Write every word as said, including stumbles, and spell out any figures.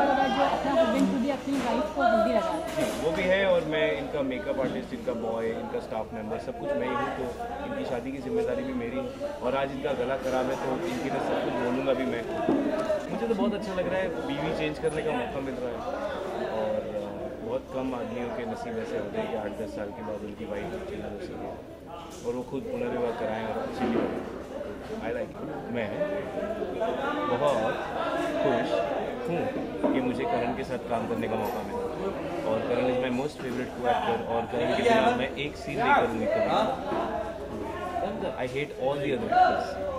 मौका लगा जो अपना हस्बैंड खुद ही अपनी वाइफ को हल्दी लगा रहा है। वो भी है और मैं इनका मेकअप आर्टिस्ट, इनका बॉय, इनका स्टाफ मेंबर सब कुछ मैं ही हूँ, तो इनकी शादी की जिम्मेदारी भी मेरी है। और आज इनका गला खराब है तो इनके लिए सब कुछ बोलूँगा भी मैं। मुझे तो बहुत अच्छा लग रहा है, बीवी चेंज करने का मौका मिल रहा है और बहुत कम आदमियों के नसीब ऐसे होते हैं कि आठ दस साल के बाद उनकी वाइफ चेंज हो सके और वो खुद पुनर्विवाह कराएँ और अच्छी भी हो। आई लाइक मैं बहुत खुश हूँ कि मुझे करण के साथ काम करने का मौका मिला और Karan is my most favourite को एक्टर और करण के बिना मैं एक सीन नहीं करूँगी कभी। I hate all the other actors.